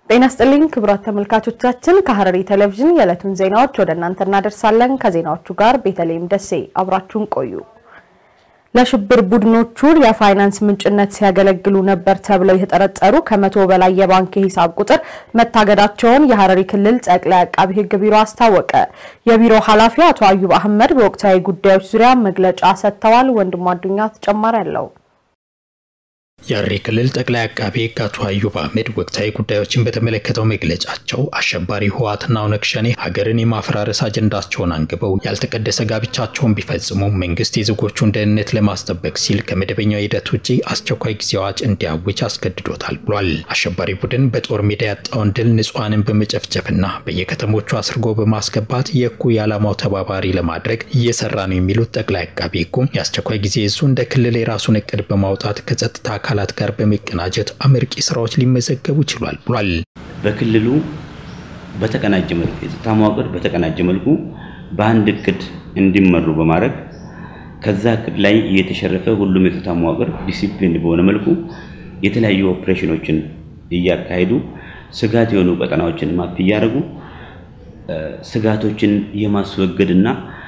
ጤና ይስጥልኝ ክቡራት ተመልካቾቻችን ከሐረሪ ቴሌቪዥን የዕለቱን ዜናዎች ወደ እናንተ እናደርሳለን ከዜናዎቹ ጋር ቤተልሔም ደሴ አብራችሁን ቆዩ ለሽብር ቡድኖቹ የፋይናንስ ምንጭነት ሲያገለግሉ ነበር ተብለው የተጠረጠሩ ከ100 በላይ የባንክ ሂሳብ ቁጥር መታገዳቸውን የሐረሪ ክልል ጠቅላይ አቃቢ ሕግ ቢሮ አስታወቀ የቢሮ ኃላፊ አቶ አዩብ አህመድ በወቅታዊ ጉዳዮች ዙሪያ መግለጫ ሰጥተዋል ወንድሙ አዱኛ ተጨማሪ አለው የሐረሪ ክልል ጠቅላይ አቃቢ ሕግ አቶ አዩብ አህመድ ወቅታዊ ጉዳዮችን በተመለከተው መግለጫቸው አሸባሪ ህወሓትና ኦነግ ሸኔ ሀገርን የማፈራረስ አጀንዳቸውን አንግበው ያልተቀደሰ ጋብቻቸውን ቢፈጽሙ መንግስት የዜጎቹን ደህንነት ለማስጠበቅ ሲል ከመደበኛው ሂደት ውጪ አስቸኳይ ጊዜ አዋጅ እንዲያውጅ አስገድዶታል ብሏል። አሸባሪ ቡድን በጦር ሜዳ ያጣውን ድል ንጹሃንን በመጨፍጨፍና በየከተሞቹ አስርጎ በማስገባት የእኩይ ዓላማው ተባባሪ ለማድረግ እየሰራ ነው የሚሉት ጠቅላይ አቃቢ ሕጉ የአስቸኳይ ጊዜ እዙ እንደ ክልል የራሱን እቅድ በማውጣት ከጸጥታ አካላት ጋር በመቀናጀት አመርቂ ስራዎች ሊመዘገቡ ይችላል ብሏል። በክልሉ በተቀናጀ መልኩ የጸጥታ መዋቅር በተቀናጀ መልኩ በአንድ እቅድ እንዲመሩ በማድረግ ከዛ እቅድ ላይ የተሸረፈ ሁሉም የጸጥታ መዋቅር ዲሲፕሊን በሆነ መልኩ የተለያዩ ኦፕሬሽኖችን እያካሄዱ ስጋት የሆኑ ቀጠናዎችን ማፕ ያደርጉ ስጋቶችን የማስወገድና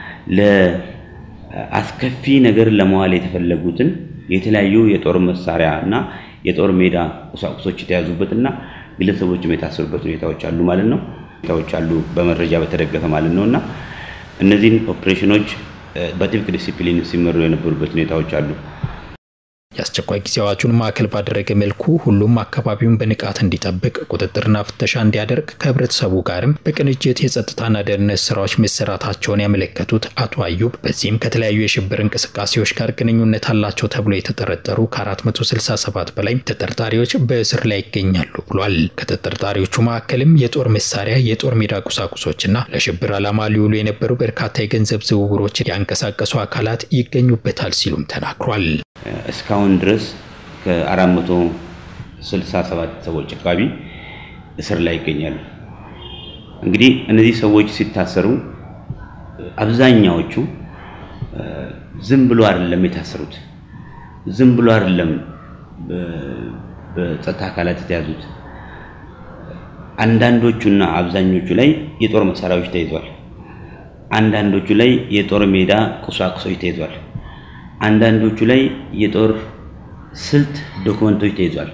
ለአስከፊ ነገር ለማዋል የተፈለጉትን የተለያዩ የጦር መሳሪያና የጦር ሜዳ ቁሳቁሶች የተያዙበትና ግለሰቦችም የታሰሩበት ሁኔታዎች አሉ ማለት ነው። ሁኔታዎች አሉ በመረጃ በተደገፈ ማለት ነውና እነዚህን ኦፕሬሽኖች በጥብቅ ዲሲፕሊን ሲመሩ የነበሩበት ሁኔታዎች አሉ። የአስቸኳይ ጊዜ አዋጁን ማዕከል ባደረገ መልኩ ሁሉም አካባቢውን በንቃት እንዲጠብቅ ቁጥጥርና ፍተሻ እንዲያደርግ ከህብረተሰቡ ጋርም በቅንጅት የጸጥታና ደህንነት ስራዎች መሰራታቸውን ያመለከቱት አቶ አዩብ በዚህም ከተለያዩ የሽብር እንቅስቃሴዎች ጋር ግንኙነት አላቸው ተብሎ የተጠረጠሩ ከ467 በላይ ተጠርጣሪዎች በእስር ላይ ይገኛሉ ብሏል። ከተጠርጣሪዎቹ መካከልም የጦር መሳሪያ የጦር ሜዳ ቁሳቁሶችና ለሽብር ዓላማ ሊውሉ የነበሩ በርካታ የገንዘብ ዝውውሮችን ያንቀሳቀሱ አካላት ይገኙበታል ሲሉም ተናግሯል። እስካሁን ድረስ ከ467 ሰዎች አካባቢ እስር ላይ ይገኛሉ። እንግዲህ እነዚህ ሰዎች ሲታሰሩ አብዛኛዎቹ ዝም ብሎ አይደለም የታሰሩት ዝም ብሎ አይደለም በጸጥታ አካላት የተያዙት አንዳንዶቹና አብዛኞቹ ላይ የጦር መሳሪያዎች ተይዟል አንዳንዶቹ ላይ የጦር ሜዳ ቁሳቁሶች ተይዟል አንዳንዶቹ ላይ የጦር ስልት ዶክመንቶች ተይዟል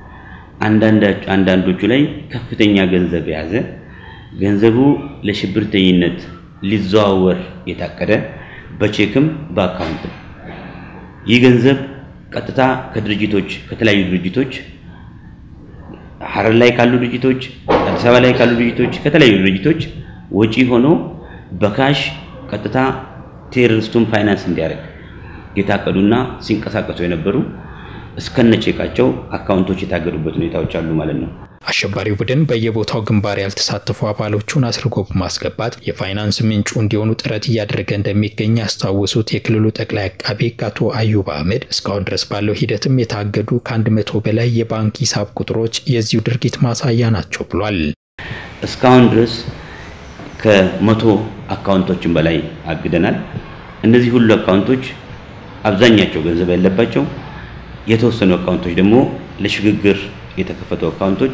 አንዳንዶቹ ላይ ከፍተኛ ገንዘብ ያዘ ገንዘቡ ለሽብርተኝነት ሊዘዋወር የታቀደ በቼክም በአካውንት ይህ ገንዘብ ቀጥታ ከድርጅቶች ከተለያዩ ድርጅቶች ሐረር ላይ ካሉ ድርጅቶች አዲስ አበባ ላይ ካሉ ድርጅቶች ከተለያዩ ድርጅቶች ወጪ ሆኖ በካሽ ቀጥታ ቴሮሪስቱን ፋይናንስ እንዲያደርግ የታቀዱና ሲንቀሳቀሱ የነበሩ እስከነቼካቸው አካውንቶች የታገዱበት ሁኔታዎች አሉ ማለት ነው። አሸባሪው ቡድን በየቦታው ግንባር ያልተሳተፉ አባሎቹን አስርጎ በማስገባት የፋይናንስ ምንጩ እንዲሆኑ ጥረት እያደረገ እንደሚገኝ ያስታወሱት የክልሉ ጠቅላይ አቃቢ ሕግ አቶ አዩብ አህመድ እስካሁን ድረስ ባለው ሂደትም የታገዱ ከ100 በላይ የባንክ ሂሳብ ቁጥሮች የዚሁ ድርጊት ማሳያ ናቸው ብሏል። እስካሁን ድረስ ከ100 አካውንቶችን በላይ አግደናል። እነዚህ ሁሉ አካውንቶች አብዛኛቸው ገንዘብ ያለባቸው የተወሰኑ አካውንቶች ደግሞ ለሽግግር የተከፈቱ አካውንቶች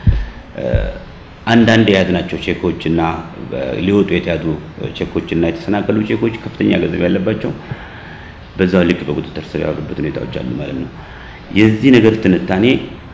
አንዳንድ ያዝናቸው ቼኮችና ሊወጡ የተያዙ ቼኮችና የተሰናከሉ ቼኮች ከፍተኛ ገንዘብ ያለባቸው በዛው ልክ በቁጥጥር ስር ያሉበት ሁኔታዎች አሉ ማለት ነው። የዚህ ነገር ትንታኔ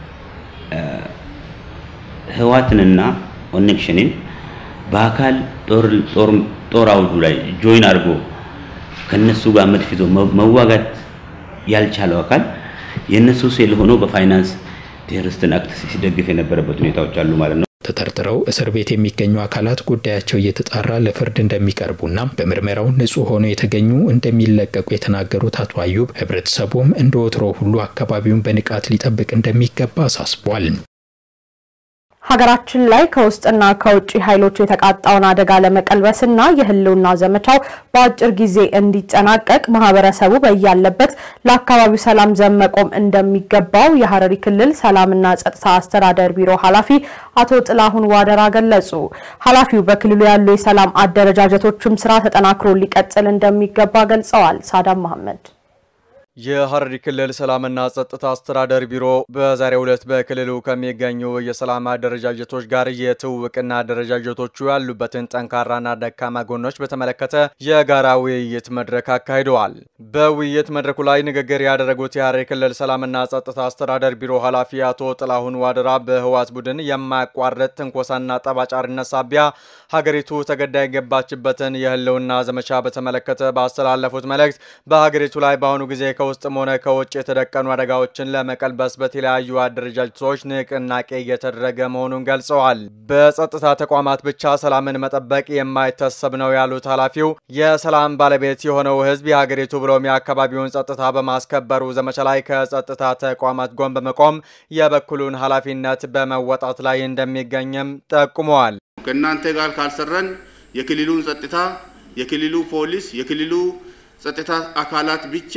ህወሓትንና ኦነግ ሸኔን በአካል ጦር አውዱ ላይ ጆይን አድርጎ ከነሱ ጋር መድፍ ይዞ መዋጋት ያልቻለው አካል የነሱ ሴል ሆኖ በፋይናንስ ቴሮሪስትን አክት ሲደግፍ የነበረበት ሁኔታዎች አሉ ማለት ነው። ተጠርጥረው እስር ቤት የሚገኙ አካላት ጉዳያቸው እየተጣራ ለፍርድ እንደሚቀርቡና በምርመራው ንጹህ ሆነው የተገኙ እንደሚለቀቁ የተናገሩት አቶ አዩብ ህብረተሰቡም እንደወትሮ ሁሉ አካባቢውን በንቃት ሊጠብቅ እንደሚገባ አሳስቧል። ሀገራችን ላይ ከውስጥና ከውጪ ኃይሎች የተቃጣውን አደጋ ለመቀልበስና የህልውና ዘመቻው በአጭር ጊዜ እንዲጠናቀቅ ማህበረሰቡ በያለበት ለአካባቢው ሰላም ዘመቆም እንደሚገባው የሐረሪ ክልል ሰላምና ጸጥታ አስተዳደር ቢሮ ኃላፊ አቶ ጥላሁን ዋደራ ገለጹ። ኃላፊው በክልሉ ያሉ የሰላም አደረጃጀቶችም ስራ ተጠናክሮ ሊቀጥል እንደሚገባ ገልጸዋል። ሳዳም መሐመድ የሐረሪ ክልል ሰላምና ጸጥታ አስተዳደር ቢሮ በዛሬው ዕለት በክልሉ ከሚገኙ የሰላም አደረጃጀቶች ጋር የትውውቅና አደረጃጀቶቹ ያሉበትን ጠንካራና ደካማ ጎኖች በተመለከተ የጋራ ውይይት መድረክ አካሂደዋል። በውይይት መድረኩ ላይ ንግግር ያደረጉት የሐረሪ ክልል ሰላምና ጸጥታ አስተዳደር ቢሮ ኃላፊ አቶ ጥላሁን ዋድራ በህዋት ቡድን የማያቋርጥ ትንኮሳና ጠባጫሪነት ሳቢያ ሀገሪቱ ተገዳ የገባችበትን የህልውና ዘመቻ በተመለከተ ባስተላለፉት መልእክት በሀገሪቱ ላይ በአሁኑ ጊዜ ከውስጥም ሆነ ከውጭ የተደቀኑ አደጋዎችን ለመቀልበስ በተለያዩ አደረጃጀቶች ንቅናቄ እየተደረገ መሆኑን ገልጸዋል። በጸጥታ ተቋማት ብቻ ሰላምን መጠበቅ የማይታሰብ ነው ያሉት ኃላፊው የሰላም ባለቤት የሆነው ህዝብ የሀገሪቱ ብሎም የአካባቢውን ጸጥታ በማስከበሩ ዘመቻ ላይ ከጸጥታ ተቋማት ጎን በመቆም የበኩሉን ኃላፊነት በመወጣት ላይ እንደሚገኝም ጠቁመዋል። ከእናንተ ጋር ካልሰራን የክልሉን ጸጥታ የክልሉ ፖሊስ የክልሉ ጸጥታ አካላት ብቻ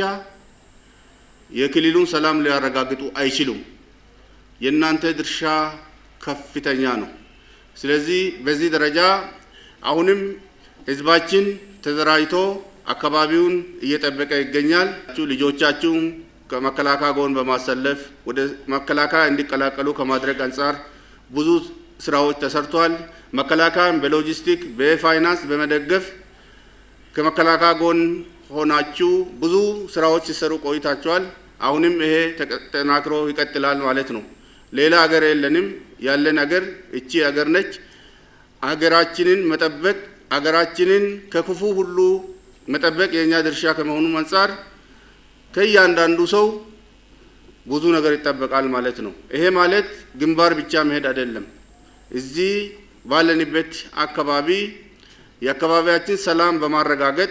የክልሉን ሰላም ሊያረጋግጡ አይችሉም። የእናንተ ድርሻ ከፍተኛ ነው። ስለዚህ በዚህ ደረጃ አሁንም ህዝባችን ተደራጅቶ አካባቢውን እየጠበቀ ይገኛል። ልጆቻችሁን ከመከላከያ ጎን በማሰለፍ ወደ መከላከያ እንዲቀላቀሉ ከማድረግ አንፃር ብዙ ስራዎች ተሰርቷል። መከላከያን በሎጂስቲክ በፋይናንስ በመደገፍ ከመከላከያ ጎን ሆናችሁ ብዙ ስራዎች ሲሰሩ ቆይታችኋል። አሁንም ይሄ ተጠናክሮ ይቀጥላል ማለት ነው። ሌላ ሀገር የለንም። ያለን ሀገር እቺ ሀገር ነች። ሀገራችንን መጠበቅ ሀገራችንን ከክፉ ሁሉ መጠበቅ የኛ ድርሻ ከመሆኑ አንፃር ከእያንዳንዱ ሰው ብዙ ነገር ይጠበቃል ማለት ነው። ይሄ ማለት ግንባር ብቻ መሄድ አይደለም። እዚህ ባለንበት አካባቢ የአካባቢያችን ሰላም በማረጋገጥ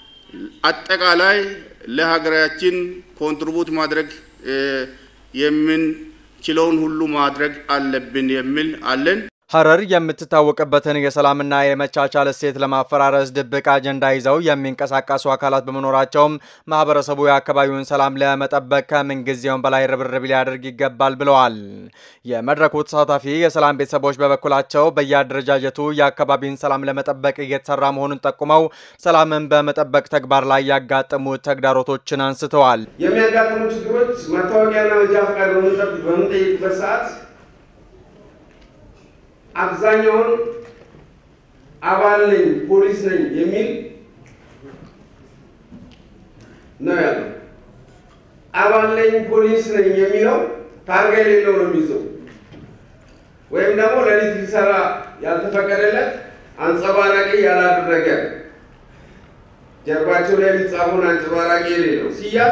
አጠቃላይ ለሀገራችን ኮንትሪቢዩት ማድረግ የምንችለውን ሁሉ ማድረግ አለብን የሚል አለን። ሐረር የምትታወቅበትን የሰላምና የመቻቻል እሴት ለማፈራረስ ድብቅ አጀንዳ ይዘው የሚንቀሳቀሱ አካላት በመኖራቸውም ማህበረሰቡ የአካባቢውን ሰላም ለመጠበቅ ከምንጊዜውም በላይ ርብርብ ሊያደርግ ይገባል ብለዋል። የመድረኩ ተሳታፊ የሰላም ቤተሰቦች በበኩላቸው በየአደረጃጀቱ የአካባቢውን ሰላም ለመጠበቅ እየተሰራ መሆኑን ጠቁመው ሰላምን በመጠበቅ ተግባር ላይ ያጋጠሙ ተግዳሮቶችን አንስተዋል። የሚያጋጥሙ ችግሮች መታወቂያና መንጃ ፈቃድ በምንጠይቅበት ሰዓት አብዛኛውን አባል ነኝ ፖሊስ ነኝ የሚል ነው ያለው። አባል ነኝ ፖሊስ ነኝ የሚለው ታርጋ የሌለው ነው የሚይዘው፣ ወይም ደግሞ ለሊት ሊሰራ ያልተፈቀደለት አንጸባራቂ ያላደረገ ጀርባቸው ላይ የሚጻፈውን አንጸባራቂ የሌለው ሲያዝ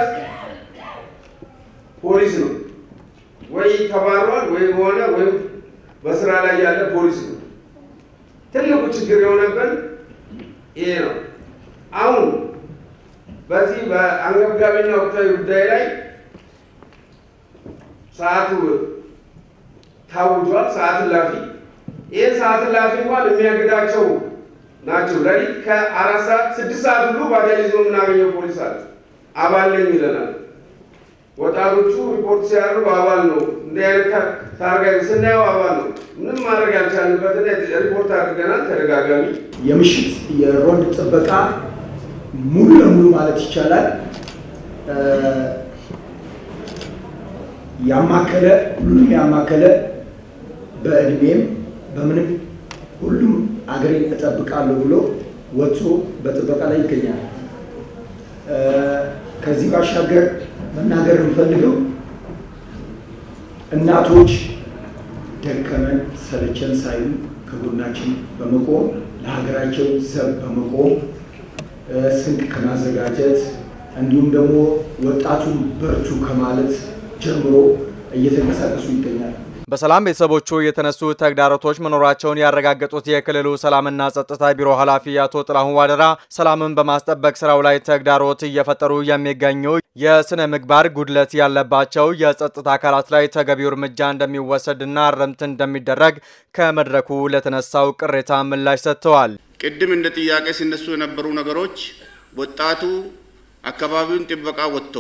ፖሊስ ነው ወይ ተባሯል ወይ ሆነ ወይ በስራ ላይ ያለ ፖሊስ ነው። ትልቁ ችግር የሆነበት ይሄ ነው። አሁን በዚህ በአንገብጋቢና ወቅታዊ ጉዳይ ላይ ሰዓቱ ታውጇል። ሰዓት እላፊ ይሄ ሰዓት እላፊ እንኳን የሚያግዳቸው ናቸው። ለሊት ከ4 ሰዓት 6 ሰዓት ሁሉ ባጃጅ ይዞ የምናገኘው ፖሊስ አለ። አባል ነኝ ይለናል። ወጣቶቹ ሪፖርት ሲያደርጉ አባል ነው እንደ አይነት ታርጋ ስናየው አባል ነው። ምንም ማድረግ ያልቻልንበት ሪፖርት አድርገናል ተደጋጋሚ። የምሽት የሮንድ ጥበቃ ሙሉ ለሙሉ ማለት ይቻላል ያማከለ ሁሉም ያማከለ በእድሜም በምንም ሁሉም አገሬን እጠብቃለሁ ብሎ ወጥቶ በጥበቃ ላይ ይገኛል። ከዚህ ባሻገር መናገር እንፈልገው እናቶች ደከመን ሰለቸን ሳይሉ ከጎናችን በመቆም ለሀገራቸው ዘብ በመቆም ስንቅ ከማዘጋጀት እንዲሁም ደግሞ ወጣቱን በርቱ ከማለት ጀምሮ እየተንቀሳቀሱ ይገኛል። በሰላም ቤተሰቦቹ የተነሱ ተግዳሮቶች መኖራቸውን ያረጋገጡት የክልሉ ሰላምና ጸጥታ ቢሮ ኃላፊ አቶ ጥላሁን ዋድራ ሰላምን በማስጠበቅ ስራው ላይ ተግዳሮት እየፈጠሩ የሚገኙ የስነ ምግባር ጉድለት ያለባቸው የጸጥታ አካላት ላይ ተገቢው እርምጃ እንደሚወሰድና እርምት እንደሚደረግ ከመድረኩ ለተነሳው ቅሬታ ምላሽ ሰጥተዋል። ቅድም እንደ ጥያቄ ሲነሱ የነበሩ ነገሮች ወጣቱ አካባቢውን ጥበቃ ወጥቶ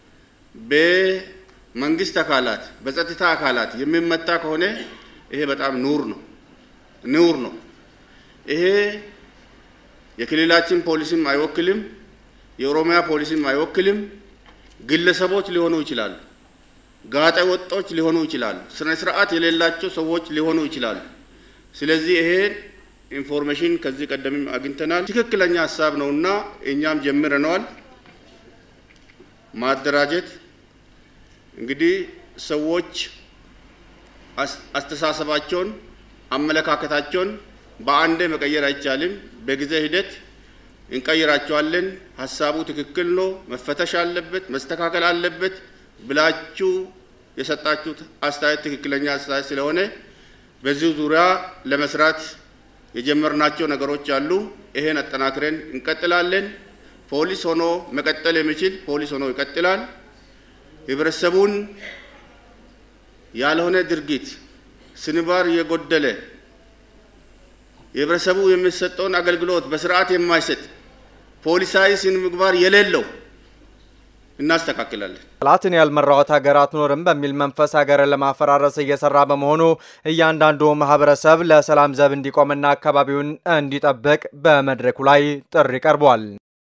መንግስት አካላት በጸጥታ አካላት የሚመታ ከሆነ ይሄ በጣም ኑር ነው። ይሄ የክልላችን ፖሊስም አይወክልም፣ የኦሮሚያ ፖሊስም አይወክልም፣ ግለሰቦች ሊሆኑ ይችላሉ፣ ጋጠ ወጦች ሊሆኑ ይችላሉ፣ ስነ ስርዓት የሌላቸው ሰዎች ሊሆኑ ይችላሉ። ስለዚህ ይሄ ኢንፎርሜሽን ከዚህ ቀደም አግኝተናል። ትክክለኛ ሐሳብ ነውና እኛም ጀምረናል ማደራጀት። እንግዲህ ሰዎች አስተሳሰባቸውን አመለካከታቸውን በአንዴ መቀየር አይቻልም። በጊዜ ሂደት እንቀይራቸዋለን። ሐሳቡ ትክክል ነው፣ መፈተሽ አለበት፣ መስተካከል አለበት ብላችሁ የሰጣችሁት አስተያየት ትክክለኛ አስተያየት ስለሆነ በዚህ ዙሪያ ለመስራት የጀመርናቸው ነገሮች አሉ። ይሄን አጠናክረን እንቀጥላለን። ፖሊስ ሆኖ መቀጠል የሚችል ፖሊስ ሆኖ ይቀጥላል። ህብረተሰቡን ያልሆነ ድርጊት ስንባር የጎደለ የህብረተሰቡ የሚሰጠውን አገልግሎት በስርዓት የማይሰጥ ፖሊሳዊ ስነምግባር የሌለው እናስተካክላለን። ጠላትን ያልመራው ሀገር አትኖርም በሚል መንፈስ ሀገርን ለማፈራረስ እየሰራ በመሆኑ እያንዳንዱ ማህበረሰብ ለሰላም ዘብ እንዲቆምና አካባቢውን እንዲጠብቅ በመድረኩ ላይ ጥሪ ቀርቧል።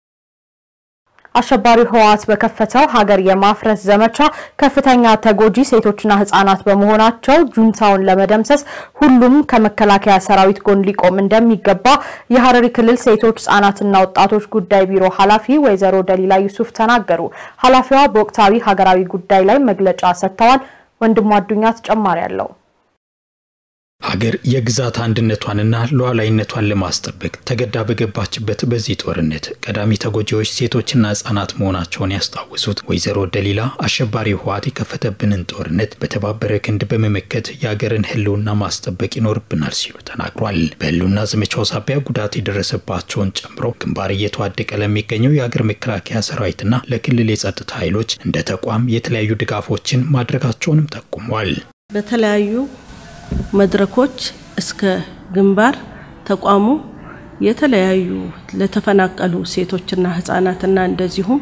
አሸባሪ ህወሓት በከፈተው ሀገር የማፍረስ ዘመቻ ከፍተኛ ተጎጂ ሴቶችና ህፃናት በመሆናቸው ጁንታውን ለመደምሰስ ሁሉም ከመከላከያ ሰራዊት ጎን ሊቆም እንደሚገባ የሐረሪ ክልል ሴቶች ህፃናትና ወጣቶች ጉዳይ ቢሮ ኃላፊ ወይዘሮ ደሊላ ዩሱፍ ተናገሩ። ኃላፊዋ በወቅታዊ ሀገራዊ ጉዳይ ላይ መግለጫ ሰጥተዋል። ወንድሙ አዱኛ ተጨማሪ ያለው ሀገር የግዛት አንድነቷንና ሉዓላዊነቷን ለማስጠበቅ ተገዳ በገባችበት በዚህ ጦርነት ቀዳሚ ተጎጂዎች ሴቶችና ህፃናት መሆናቸውን ያስታወሱት ወይዘሮ ደሊላ አሸባሪ ህወሓት የከፈተብንን ጦርነት በተባበረ ክንድ በመመከት የሀገርን ህልውና ማስጠበቅ ይኖርብናል ሲሉ ተናግሯል። በህልውና ዘመቻው ሳቢያ ጉዳት የደረሰባቸውን ጨምሮ ግንባር እየተዋደቀ ለሚገኘው የሀገር መከላከያ ሰራዊትና ለክልል የጸጥታ ኃይሎች እንደ ተቋም የተለያዩ ድጋፎችን ማድረጋቸውንም ጠቁሟል። በተለያዩ መድረኮች እስከ ግንባር ተቋሙ የተለያዩ ለተፈናቀሉ ሴቶችና ህፃናትና እንደዚሁም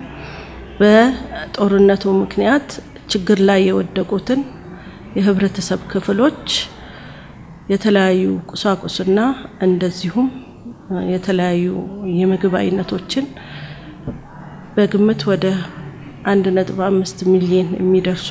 በጦርነቱ ምክንያት ችግር ላይ የወደቁትን የህብረተሰብ ክፍሎች የተለያዩ ቁሳቁስና እንደዚሁም የተለያዩ የምግብ አይነቶችን በግምት ወደ 1.5 ሚሊዮን የሚደርሱ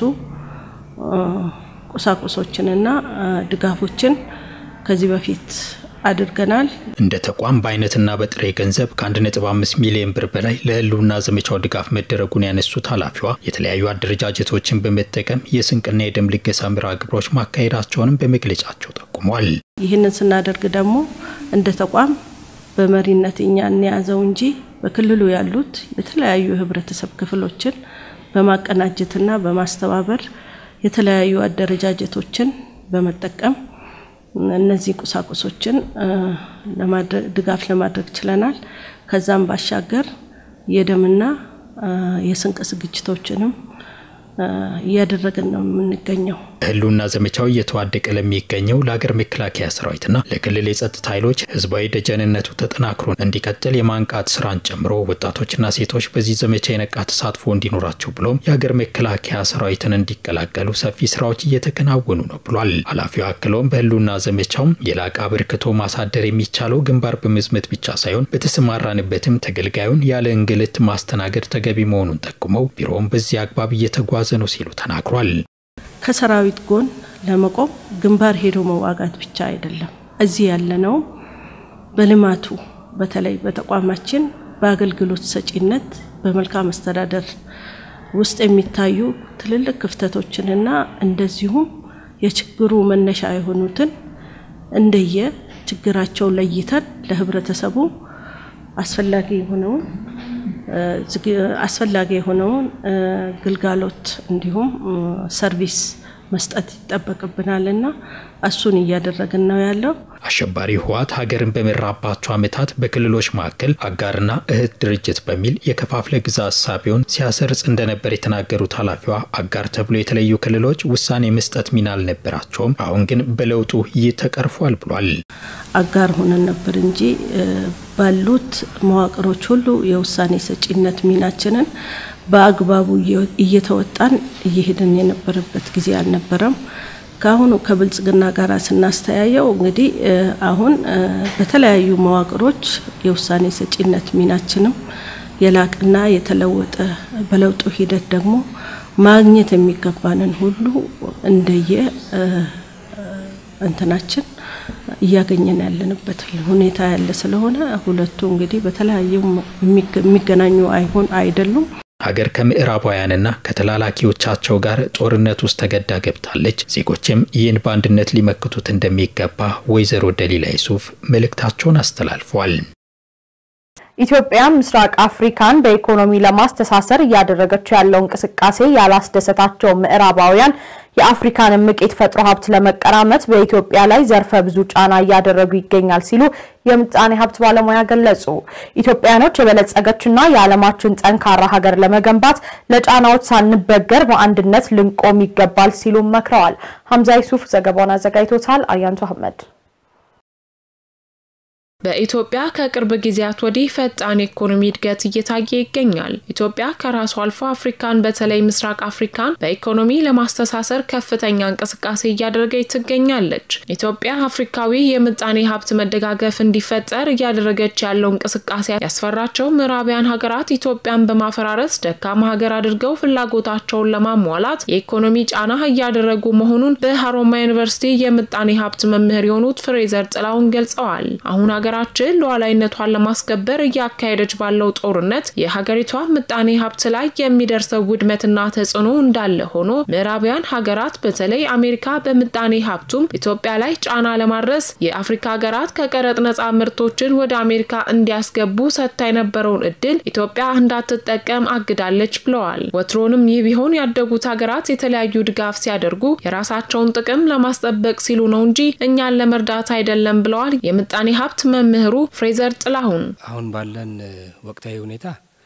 ቁሳቁሶችንና ድጋፎችን ከዚህ በፊት አድርገናል። እንደ ተቋም በአይነትና በጥሬ ገንዘብ ከ1.5 ሚሊዮን ብር በላይ ለህልውና ዘመቻው ድጋፍ መደረጉን ያነሱት ኃላፊዋ የተለያዩ አደረጃጀቶችን በመጠቀም የስንቅና የደም ልገሳ ምርጫ ግብሮች ማካሄዳቸውንም በመግለጫቸው ጠቁመዋል። ይህንን ስናደርግ ደግሞ እንደ ተቋም በመሪነት እኛ እንያዘው እንጂ በክልሉ ያሉት የተለያዩ ህብረተሰብ ክፍሎችን በማቀናጀትና በማስተባበር የተለያዩ አደረጃጀቶችን በመጠቀም እነዚህ ቁሳቁሶችን ድጋፍ ለማድረግ ችለናል። ከዛም ባሻገር የደምና የስንቅ ዝግጅቶችንም ያደረገን ነው የምንገኘው። ህልውና ዘመቻው እየተዋደቀ ለሚገኘው ለሀገር መከላከያ ሰራዊትና ለክልል የጸጥታ ኃይሎች ህዝባዊ ደጀንነቱ ተጠናክሮ እንዲቀጥል የማንቃት ስራን ጨምሮ ወጣቶችና ሴቶች በዚህ ዘመቻ የነቃ ተሳትፎ እንዲኖራቸው ብሎም የሀገር መከላከያ ሰራዊትን እንዲቀላቀሉ ሰፊ ስራዎች እየተከናወኑ ነው ብሏል። ኃላፊው አክለውም በህልውና ዘመቻው የላቀ አበርክቶ ማሳደር የሚቻለው ግንባር በመዝመት ብቻ ሳይሆን በተሰማራንበትም ተገልጋዩን ያለ እንግልት ማስተናገድ ተገቢ መሆኑን ጠቁመው ቢሮም በዚህ አግባብ እየተጓዘ ነው ሲሉ ተናግሯል። ከሰራዊት ጎን ለመቆም ግንባር ሄዶ መዋጋት ብቻ አይደለም። እዚህ ያለነው በልማቱ በተለይ በተቋማችን በአገልግሎት ሰጪነት በመልካም አስተዳደር ውስጥ የሚታዩ ትልልቅ ክፍተቶችንና እንደዚሁም የችግሩ መነሻ የሆኑትን እንደየ ችግራቸው ለይተን ለህብረተሰቡ አስፈላጊ የሆነውን ግልጋሎት እንዲሁም ሰርቪስ መስጠት ይጠበቅብናልና እሱን እያደረግን ነው ያለው። አሸባሪ ህወሓት ሀገርን በመራባቸው ዓመታት በክልሎች ማዕከል አጋርና እህት ድርጅት በሚል የከፋፍለ ግዛት ሳቢውን ሲያሰርጽ እንደነበር የተናገሩት ኃላፊዋ አጋር ተብሎ የተለዩ ክልሎች ውሳኔ መስጠት ሚና አልነበራቸውም። አሁን ግን በለውጡ ይተቀርፏል ብሏል። አጋር ሆነን ነበር እንጂ ባሉት መዋቅሮች ሁሉ የውሳኔ ሰጪነት ሚናችንን በአግባቡ እየተወጣን እየሄድን የነበረበት ጊዜ አልነበረም። ካሁኑ ከብልጽግና ጋር ስናስተያየው እንግዲህ አሁን በተለያዩ መዋቅሮች የውሳኔ ሰጪነት ሚናችንም የላቅና የተለወጠ በለውጡ ሂደት ደግሞ ማግኘት የሚገባንን ሁሉ እንደየ እንትናችን እያገኘን ያለንበት ሁኔታ ያለ ስለሆነ ሁለቱ እንግዲህ በተለያዩ የሚገናኙ አይደሉም። ሀገር ከምዕራባውያንና ከተላላኪዎቻቸው ጋር ጦርነት ውስጥ ተገዳ ገብታለች። ዜጎችም ይህን በአንድነት ሊመክቱት እንደሚገባ ወይዘሮ ደሊላ ዩሱፍ መልእክታቸውን አስተላልፈዋል። ኢትዮጵያ ምስራቅ አፍሪካን በኢኮኖሚ ለማስተሳሰር ያደረገችው ያለው እንቅስቃሴ ያላስደሰታቸው ምዕራባውያን የአፍሪካን ምቄት ፈጥሮ ሀብት ለመቀራመት በኢትዮጵያ ላይ ዘርፈ ብዙ ጫና ያደረጉ ይገኛል ሲሉ የምጣኔ ሀብት ባለሙያ ገለጹ። ኢትዮጵያኖች የበለጸገችና የዓለማችን ጠንካራ ሀገር ለመገንባት ለጫናዎች ሳንበገር በአንድነት ልንቆም ይገባል ሲሉ መክረዋል። ሐምዛ ዩሱፍ ዘገባውን አዘጋጅቶታል። አያንቱ አህመድ በኢትዮጵያ ከቅርብ ጊዜያት ወዲህ ፈጣን ኢኮኖሚ እድገት እየታየ ይገኛል። ኢትዮጵያ ከራሷ አልፎ አፍሪካን በተለይ ምስራቅ አፍሪካን በኢኮኖሚ ለማስተሳሰር ከፍተኛ እንቅስቃሴ እያደረገች ትገኛለች። ኢትዮጵያ አፍሪካዊ የምጣኔ ሀብት መደጋገፍ እንዲፈጠር እያደረገች ያለው እንቅስቃሴ ያስፈራቸው ምዕራባውያን ሀገራት ኢትዮጵያን በማፈራረስ ደካማ ሀገር አድርገው ፍላጎታቸውን ለማሟላት የኢኮኖሚ ጫና እያደረጉ መሆኑን በሃሮማያ ዩኒቨርሲቲ የምጣኔ ሀብት መምህር የሆኑት ፍሬዘር ጥላውን ገልጸዋል። አሁን ሀገራችን ሉዓላዊነቷን ለማስከበር እያካሄደች ባለው ጦርነት የሀገሪቷ ምጣኔ ሀብት ላይ የሚደርሰው ውድመትና ተጽዕኖ እንዳለ ሆኖ ምዕራባውያን ሀገራት በተለይ አሜሪካ በምጣኔ ሀብቱም ኢትዮጵያ ላይ ጫና ለማድረስ የአፍሪካ ሀገራት ከቀረጥ ነፃ ምርቶችን ወደ አሜሪካ እንዲያስገቡ ሰጥታ የነበረውን እድል ኢትዮጵያ እንዳትጠቀም አግዳለች ብለዋል። ወትሮንም ይህ ቢሆን ያደጉት ሀገራት የተለያዩ ድጋፍ ሲያደርጉ የራሳቸውን ጥቅም ለማስጠበቅ ሲሉ ነው እንጂ እኛን ለመርዳት አይደለም ብለዋል የምጣኔ ሀብት መምህሩ ፍሬዘር ጥላሁን። አሁን ባለን ወቅታዊ ሁኔታ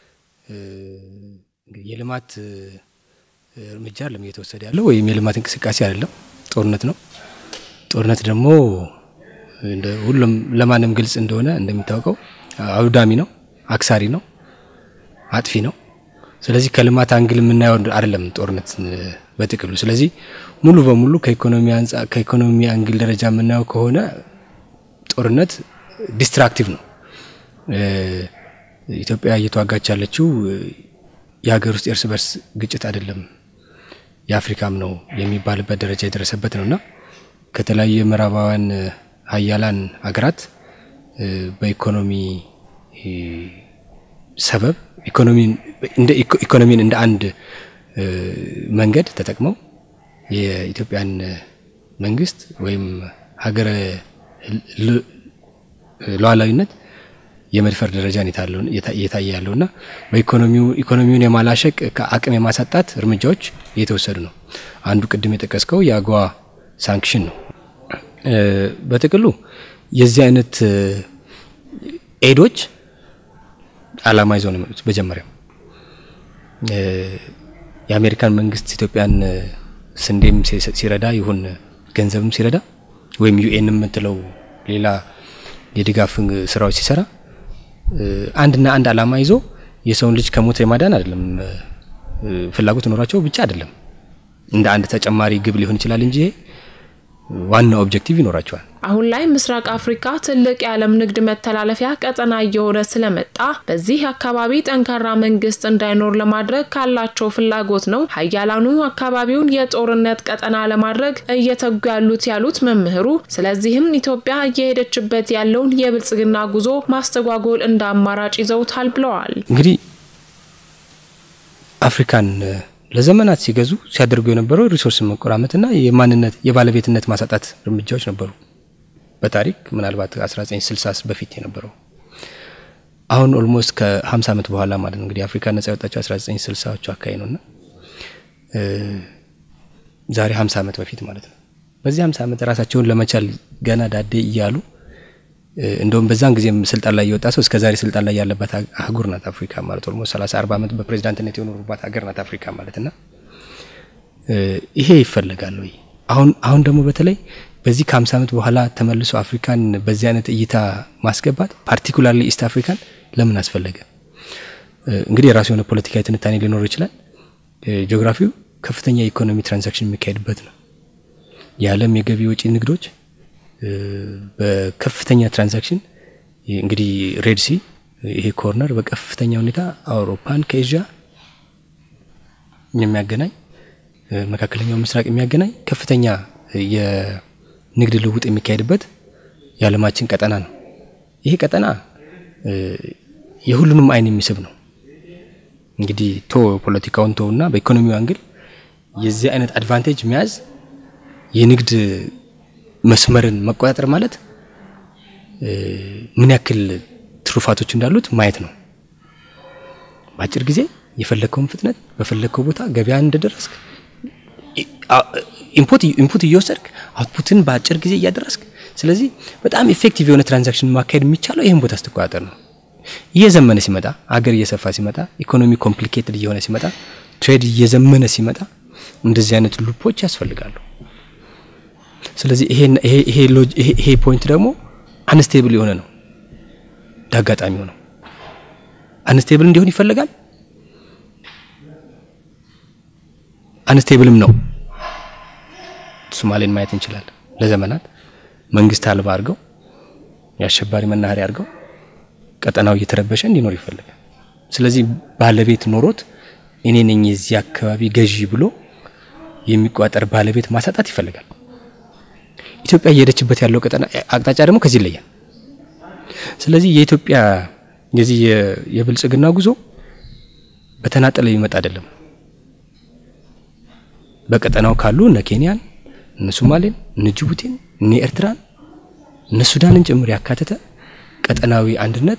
የልማት እርምጃ ለሚተወሰደ ያለው ወይም የልማት እንቅስቃሴ አይደለም፣ ጦርነት ነው። ጦርነት ደግሞ እንደ ሁሉም ለማንም ግልጽ እንደሆነ እንደሚታወቀው አውዳሚ ነው፣ አክሳሪ ነው፣ አጥፊ ነው። ስለዚህ ከልማት አንግል የምናየው አይደለም ጦርነት በጥቅሉ። ስለዚህ ሙሉ በሙሉ ከኢኮኖሚ አንግል ደረጃ የምናየው ከሆነ ጦርነት ዲስትራክቲቭ ነው። ኢትዮጵያ እየተዋጋች ያለችው የሀገር ውስጥ እርስ በርስ ግጭት አይደለም፣ የአፍሪካም ነው የሚባልበት ደረጃ የደረሰበት ነውና ከተለያዩ ምዕራባውያን ሀያላን ሀገራት በኢኮኖሚ ሰበብ ኢኮኖሚን እንደ አንድ መንገድ ተጠቅመው የኢትዮጵያን መንግስት ወይም ሀገር ሉዓላዊነት የመድፈር ደረጃን እየታየ ያለውና በኢኮኖሚውን የማላሸቅ ከአቅም የማሳጣት እርምጃዎች እየተወሰዱ ነው። አንዱ ቅድም የጠቀስከው የአጓ ሳንክሽን ነው። በጥቅሉ የዚህ አይነት ኤዶች ዓላማ ይዘው ነው የሚመጡት። በመጀመሪያው የአሜሪካን መንግስት ኢትዮጵያን ስንዴም ሲረዳ ይሁን ገንዘብም ሲረዳ ወይም ዩኤን የምትለው ሌላ የድጋፍ ስራዎች ሲሰራ አንድና አንድ ዓላማ ይዞ የሰውን ልጅ ከሞት የማዳን አይደለም፣ ፍላጎት ኖራቸው ብቻ አይደለም፣ እንደ አንድ ተጨማሪ ግብ ሊሆን ይችላል እንጂ ዋና ኦብጀክቲቭ ይኖራቸዋል። አሁን ላይ ምስራቅ አፍሪካ ትልቅ የዓለም ንግድ መተላለፊያ ቀጠና እየሆነ ስለመጣ በዚህ አካባቢ ጠንካራ መንግስት እንዳይኖር ለማድረግ ካላቸው ፍላጎት ነው ሀያላኑ አካባቢውን የጦርነት ቀጠና ለማድረግ እየተጉ ያሉት መምህሩ። ስለዚህም ኢትዮጵያ እየሄደችበት ያለውን የብልጽግና ጉዞ ማስተጓጎል እንደ አማራጭ ይዘውታል ብለዋል። እንግዲህ አፍሪካን ለዘመናት ሲገዙ ሲያደርጉ የነበረው ሪሶርስ መቆራመትና የባለቤትነት ማሳጣት እርምጃዎች ነበሩ። በታሪክ ምናልባት 1960 በፊት የነበረው አሁን ኦልሞስት ከ50 ዓመት በኋላ ማለት ነው እንግዲህ አፍሪካ ነፃ የወጣችው 1960ዎቹ አካባቢ ነውና ዛሬ 50 ዓመት በፊት ማለት ነው። በዚህ 50 ዓመት ራሳቸውን ለመቻል ገና ዳዴ እያሉ እንደውም በዛን ጊዜ ስልጣን ላይ የወጣ ሰው እስከ ዛሬ ስልጣን ላይ ያለበት አህጉር ናት አፍሪካ ማለት ኦልሞስት 30-40 ዓመት በፕሬዝዳንትነት የኖሩባት ሀገር ናት አፍሪካ ማለትና ይሄ ይፈልጋል ወይ? አሁን ደግሞ በተለይ በዚህ ከ50 ዓመት በኋላ ተመልሶ አፍሪካን በዚህ አይነት እይታ ማስገባት ፓርቲኩላርሊ ኢስት አፍሪካን ለምን አስፈለገ? እንግዲህ የራሱ የሆነ ፖለቲካዊ ትንታኔ ሊኖር ይችላል። ጂኦግራፊው ከፍተኛ የኢኮኖሚ ትራንዛክሽን የሚካሄድበት ነው። የዓለም የገቢ ወጪ ንግዶች በከፍተኛ ትራንዛክሽን እንግዲህ ሬድ ሲ ይሄ ኮርነር በከፍተኛ ሁኔታ አውሮፓን ከኤዥያ የሚያገናኝ መካከለኛው ምስራቅ የሚያገናኝ ከፍተኛ የንግድ ልውውጥ የሚካሄድበት የዓለማችን ቀጠና ነው። ይሄ ቀጠና የሁሉንም አይን የሚስብ ነው። እንግዲህ ፖለቲካውን ተውና በኢኮኖሚው አንግል የዚህ አይነት አድቫንቴጅ መያዝ የንግድ መስመርን መቆጣጠር ማለት ምን ያክል ትሩፋቶች እንዳሉት ማየት ነው። በአጭር ጊዜ የፈለከውን ፍጥነት በፈለከው ቦታ ገበያ እንደደረስክ ኢንፑት እየወሰድክ አውትፑትን በአጭር ጊዜ እያደረስክ ስለዚህ በጣም ኢፌክቲቭ የሆነ ትራንዛክሽን ማካሄድ የሚቻለው ይሄን ቦታ ስትቆጣጠር ነው። እየዘመነ ሲመጣ አገር እየሰፋ ሲመጣ ኢኮኖሚ ኮምፕሊኬትድ እየሆነ ሲመጣ ትሬድ እየዘመነ ሲመጣ እንደዚህ አይነት ሉፖች ያስፈልጋሉ። ስለዚህ ይሄ ፖይንት ደግሞ አንስቴብል የሆነ ነው። ዳጋጣሚው ነው አንስቴብል እንዲሆን ይፈልጋል። አንስቴብልም ነው። ሶማሌን ማየት እንችላለን። ለዘመናት መንግስት አልባ አድርገው ያሸባሪ መናኸሪያ አድርገው ቀጠናው እየተረበሸ እንዲኖር ይፈልጋል። ስለዚህ ባለቤት ኖሮት እኔ ነኝ እዚህ አካባቢ ገዢ ብሎ የሚቋጠር ባለቤት ማሳጣት ይፈልጋል። ኢትዮጵያ እየሄደችበት ያለው ቀጠና አቅጣጫ ደግሞ ከዚህ ይለያል። ስለዚህ የኢትዮጵያ የዚህ የብልጽግና ጉዞ በተናጠለ ይመጣ አይደለም። በቀጠናው ካሉ እነ ኬንያን፣ እነ ሶማሌን፣ እነ ጅቡቲን፣ እነ ኤርትራን፣ እነ ሱዳንን ጭምር ያካተተ ቀጠናዊ አንድነት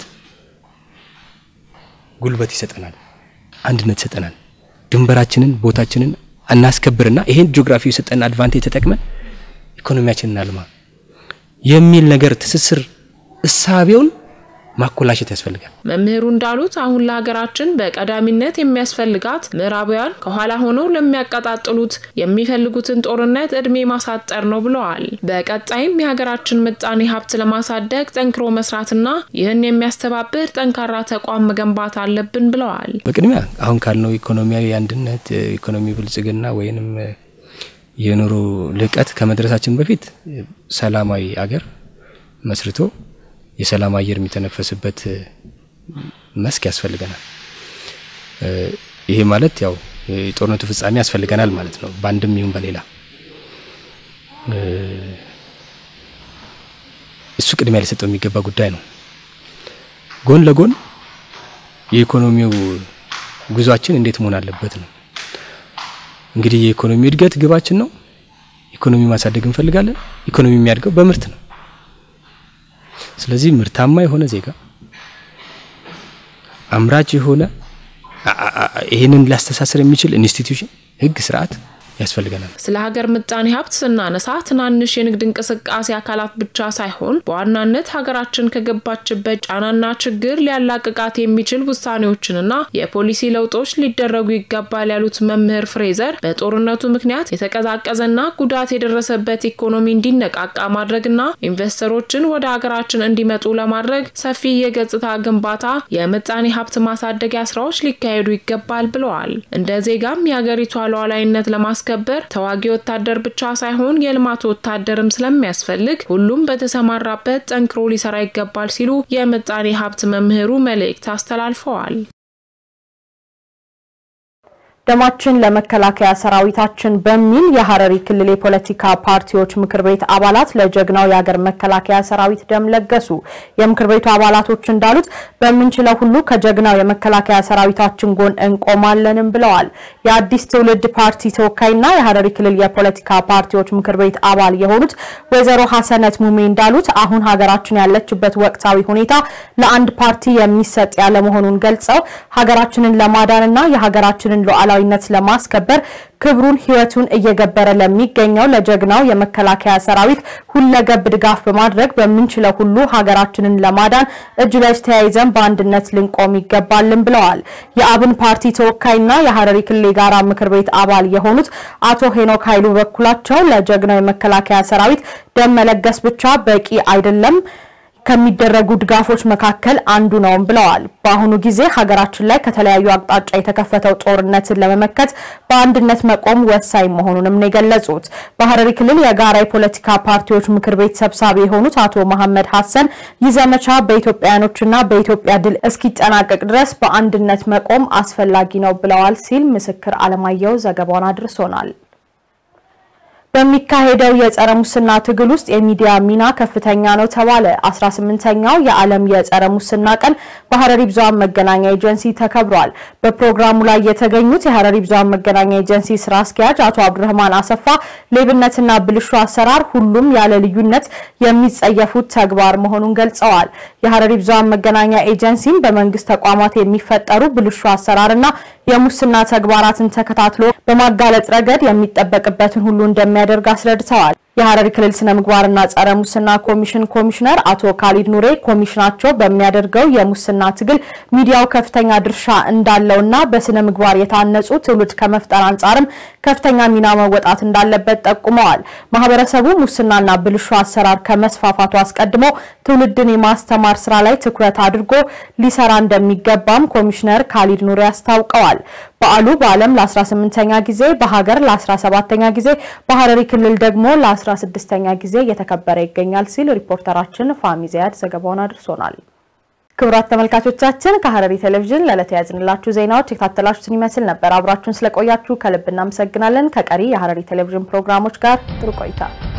ጉልበት ይሰጠናል፣ አንድነት ይሰጠናል። ድንበራችንን ቦታችንን እናስከብርና ይሄን ጂኦግራፊው የሰጠን አድቫንቴጅ ተጠቅመን ኢኮኖሚያችንን አልማ የሚል ነገር ትስስር እሳቤውን ማኮላሸት ያስፈልጋል። መምህሩ እንዳሉት አሁን ለሀገራችን በቀዳሚነት የሚያስፈልጋት ምዕራባውያን ከኋላ ሆነው ለሚያቀጣጥሉት የሚፈልጉትን ጦርነት እድሜ ማሳጠር ነው ብለዋል። በቀጣይም የሀገራችን ምጣኔ ሀብት ለማሳደግ ጠንክሮ መስራትና ይህን የሚያስተባብር ጠንካራ ተቋም መገንባት አለብን ብለዋል። በቅድሚያ አሁን ካልነው ኢኮኖሚያዊ አንድነት ኢኮኖሚ ብልጽግና ወይንም የኑሮ ልቀት ከመድረሳችን በፊት ሰላማዊ አገር መስርቶ የሰላም አየር የሚተነፈስበት መስክ ያስፈልገናል። ይሄ ማለት ያው የጦርነቱ ፍጻሜ ያስፈልገናል ማለት ነው። ባንድም ይሁን በሌላ እሱ ቅድሚያ ሊሰጠው የሚገባ ጉዳይ ነው። ጎን ለጎን የኢኮኖሚው ጉዟችን እንዴት መሆን አለበት ነው። እንግዲህ የኢኮኖሚ እድገት ግባችን ነው። ኢኮኖሚ ማሳደግ እንፈልጋለን። ኢኮኖሚ የሚያድገው በምርት ነው። ስለዚህ ምርታማ የሆነ ዜጋ አምራች የሆነ ይሄንን ሊያስተሳስር የሚችል ኢንስቲትዩሽን ህግ ስርዓት ያስፈልገናል። ስለ ሀገር ምጣኔ ሀብት ስናነሳ ትናንሽ የንግድ እንቅስቃሴ አካላት ብቻ ሳይሆን በዋናነት ሀገራችን ከገባችበት ጫናና ችግር ሊያላቅቃት የሚችል ውሳኔዎችንና የፖሊሲ ለውጦች ሊደረጉ ይገባል ያሉት መምህር ፍሬዘር በጦርነቱ ምክንያት የተቀዛቀዘና ጉዳት የደረሰበት ኢኮኖሚ እንዲነቃቃ ማድረግና ኢንቨስተሮችን ወደ ሀገራችን እንዲመጡ ለማድረግ ሰፊ የገጽታ ግንባታ የምጣኔ ሀብት ማሳደጊያ ስራዎች ሊካሄዱ ይገባል ብለዋል። እንደ ዜጋም የሀገሪቷ ሉዓላዊነት ለማስከበር ተዋጊ ወታደር ብቻ ሳይሆን የልማት ወታደርም ስለሚያስፈልግ ሁሉም በተሰማራበት ጠንክሮ ሊሰራ ይገባል ሲሉ የምጣኔ ሀብት መምህሩ መልእክት አስተላልፈዋል። ደማችን ለመከላከያ ሰራዊታችን በሚል የሐረሪ ክልል የፖለቲካ ፓርቲዎች ምክር ቤት አባላት ለጀግናው የሀገር መከላከያ ሰራዊት ደም ለገሱ። የምክር ቤቱ አባላቶች እንዳሉት በመንችለው ሁሉ ከጀግናው የመከላከያ ሰራዊታችን ጎን እንቆማለንም ብለዋል። የአዲስ ትውልድ ፓርቲ ተወካይና የሐረሪ ክልል የፖለቲካ ፓርቲዎች ምክር ቤት አባል የሆኑት ወይዘሮ ሐሰነት ሙሜ እንዳሉት አሁን ሀገራችን ያለችበት ወቅታዊ ሁኔታ ለአንድ ፓርቲ የሚሰጥ ያለ መሆኑን ገልጸው ሀገራችንን ለማዳንና የሀገራችንን ሉዓላዊነት ለማስከበር ክብሩን ህይወቱን እየገበረ ለሚገኘው ለጀግናው የመከላከያ ሰራዊት ሁለገብ ድጋፍ በማድረግ በመንችለው ሁሉ ሀገራችንን ለማዳን እጅ ለእጅ ተያይዘን በአንድነት ልንቆም ይገባልን ብለዋል። የአብን ፓርቲ ተወካይና የሐረሪ ክልል ጋራ ምክር ቤት አባል የሆኑት አቶ ሄኖክ ኃይሉ በኩላቸው ለጀግናው የመከላከያ ሰራዊት ደም መለገስ ብቻ በቂ አይደለም ከሚደረጉ ድጋፎች መካከል አንዱ ነው ብለዋል። በአሁኑ ጊዜ ሀገራችን ላይ ከተለያዩ አቅጣጫ የተከፈተው ጦርነትን ለመመከት በአንድነት መቆም ወሳኝ መሆኑንም ነው የገለጹት። በሐረሪ ክልል የጋራ የፖለቲካ ፓርቲዎች ምክር ቤት ሰብሳቢ የሆኑት አቶ መሐመድ ሐሰን ይዘመቻ በኢትዮጵያኖችና በኢትዮጵያ ድል እስኪጠናቀቅ ድረስ በአንድነት መቆም አስፈላጊ ነው ብለዋል ሲል ምስክር አለማየሁ ዘገባውን አድርሶናል። በሚካሄደው የጸረ ሙስና ትግል ውስጥ የሚዲያ ሚና ከፍተኛ ነው ተባለ። 18ኛው የዓለም የጸረ ሙስና ቀን በሐረሪ ብዙሃን መገናኛ ኤጀንሲ ተከብሯል። በፕሮግራሙ ላይ የተገኙት የሐረሪ ብዙሃን መገናኛ ኤጀንሲ ስራ አስኪያጅ አቶ አብዱራህማን አሰፋ ሌብነትና ብልሹ አሰራር ሁሉም ያለ ልዩነት የሚጸየፉት ተግባር መሆኑን ገልጸዋል። የሐረሪ ብዙሃን መገናኛ ኤጀንሲም በመንግስት ተቋማት የሚፈጠሩ ብልሹ አሰራርና የሙስና ተግባራትን ተከታትሎ በማጋለጥ ረገድ የሚጠበቅበትን ሁሉ እንደሚያደርግ አስረድተዋል። የሐረሪ ክልል ስነ ምግባርና ጸረ ሙስና ኮሚሽን ኮሚሽነር አቶ ካሊድ ኑሬ ኮሚሽናቸው በሚያደርገው የሙስና ትግል ሚዲያው ከፍተኛ ድርሻ እንዳለውና በስነ ምግባር የታነጹ ትውልድ ከመፍጠር አንጻርም ከፍተኛ ሚና መወጣት እንዳለበት ጠቁመዋል። ማህበረሰቡ ሙስናና ብልሹ አሰራር ከመስፋፋቱ አስቀድሞ ትውልድን የማስተማር ስራ ላይ ትኩረት አድርጎ ሊሰራ እንደሚገባም ኮሚሽነር ካሊድ ኑሬ አስታውቀዋል። በዓሉ በዓለም ለ18ኛ ጊዜ በሀገር ለ17ኛ ጊዜ በሐረሪ ክልል ደግሞ ለ16ኛ ጊዜ እየተከበረ ይገኛል ሲል ሪፖርተራችን ፋሚ ዚያድ ዘገባውን አድርሶናል። ክቡራት ተመልካቾቻችን ከሐረሪ ቴሌቪዥን ለዕለቱ ያዝንላችሁ ዜናዎች የታተላችሁትን ይመስል ነበር። አብራችሁን ስለቆያችሁ ከልብ እናመሰግናለን። ከቀሪ የሐረሪ ቴሌቪዥን ፕሮግራሞች ጋር ጥሩ ቆይታ